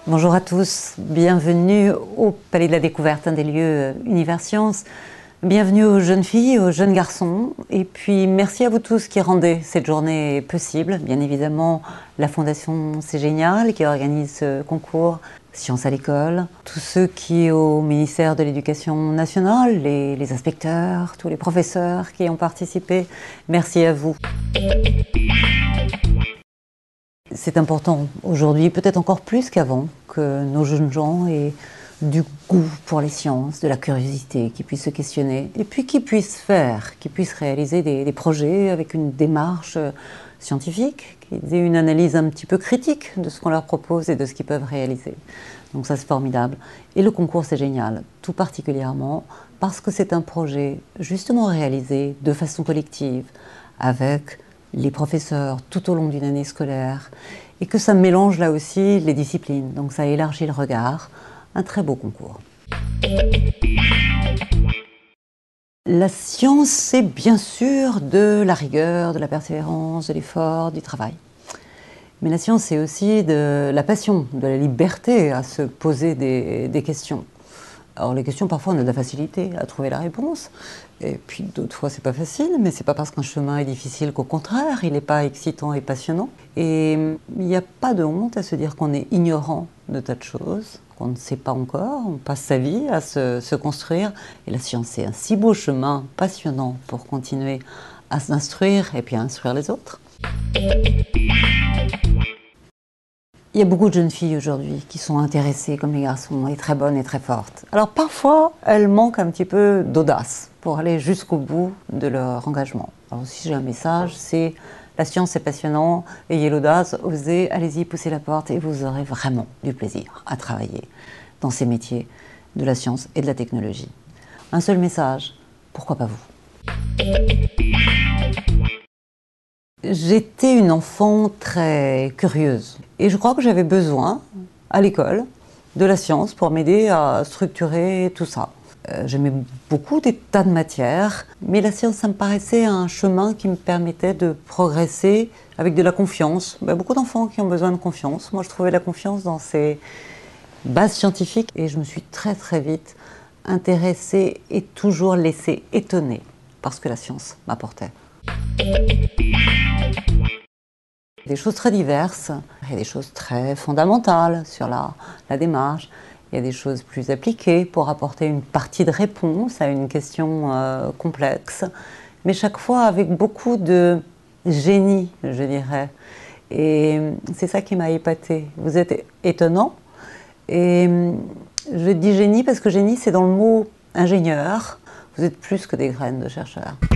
Bonjour à tous, bienvenue au Palais de la Découverte, un des lieux Univers Sciences. Bienvenue aux jeunes filles, aux jeunes garçons, et puis merci à vous tous qui rendez cette journée possible. Bien évidemment, la Fondation C'est Génial qui organise ce concours Sciences à l'école, tous ceux qui au ministère de l'Éducation nationale, les inspecteurs, tous les professeurs qui ont participé, merci à vous. C'est important aujourd'hui, peut-être encore plus qu'avant, que nos jeunes gens aient du goût pour les sciences, de la curiosité, qu'ils puissent se questionner, et puis qu'ils puissent réaliser des projets avec une démarche scientifique, qu'ils aient une analyse un petit peu critique de ce qu'on leur propose et de ce qu'ils peuvent réaliser. Donc ça c'est formidable. Et le concours c'est génial, tout particulièrement parce que c'est un projet justement réalisé de façon collective, avec les professeurs tout au long d'une année scolaire, et que ça mélange là aussi les disciplines, donc ça élargit le regard. Un très beau concours. La science, c'est bien sûr de la rigueur, de la persévérance, de l'effort, du travail. Mais la science, c'est aussi de la passion, de la liberté à se poser des questions. Alors les questions, parfois, on a de la facilité à trouver la réponse. Et puis d'autres fois, c'est pas facile, mais c'est pas parce qu'un chemin est difficile qu'au contraire, il n'est pas excitant et passionnant. Et il n'y a pas de honte à se dire qu'on est ignorant de tas de choses, qu'on ne sait pas encore. On passe sa vie à se construire. Et la science, c'est un si beau chemin passionnant pour continuer à s'instruire et puis à instruire les autres. Il y a beaucoup de jeunes filles aujourd'hui qui sont intéressées comme les garçons et très bonnes et très fortes. Alors parfois, elles manquent un petit peu d'audace pour aller jusqu'au bout de leur engagement. Alors si j'ai un message, c'est la science c'est passionnant, ayez l'audace, osez, allez-y, poussez la porte et vous aurez vraiment du plaisir à travailler dans ces métiers de la science et de la technologie. Un seul message, pourquoi pas vous ? J'étais une enfant très curieuse et je crois que j'avais besoin, à l'école, de la science pour m'aider à structurer tout ça. J'aimais beaucoup des tas de matières, mais la science, ça me paraissait un chemin qui me permettait de progresser avec de la confiance. Beaucoup d'enfants qui ont besoin de confiance. Moi, je trouvais la confiance dans ces bases scientifiques et je me suis très très vite intéressée et toujours laissée étonner par ce que la science m'apportait. Des choses très diverses, il y a des choses très fondamentales sur la démarche, il y a des choses plus appliquées pour apporter une partie de réponse à une question complexe, mais chaque fois avec beaucoup de génie, je dirais. Et c'est ça qui m'a épatée. Vous êtes étonnant, et je dis génie parce que génie c'est dans le mot ingénieur, vous êtes plus que des graines de chercheurs.